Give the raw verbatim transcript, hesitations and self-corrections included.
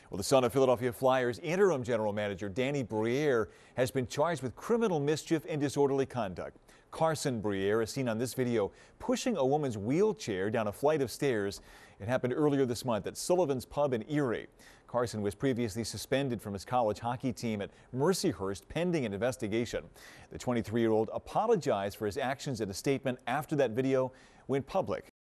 Well, the son of Philadelphia Flyers interim general manager Danny Briere has been charged with criminal mischief and disorderly conduct. Carson Briere is seen on this video pushing a woman's wheelchair down a flight of stairs. It happened earlier this month at Sullivan's Pub in Erie. Carson was previously suspended from his college hockey team at Mercyhurst pending an investigation. The twenty-three-year-old apologized for his actions in a statement after that video went public.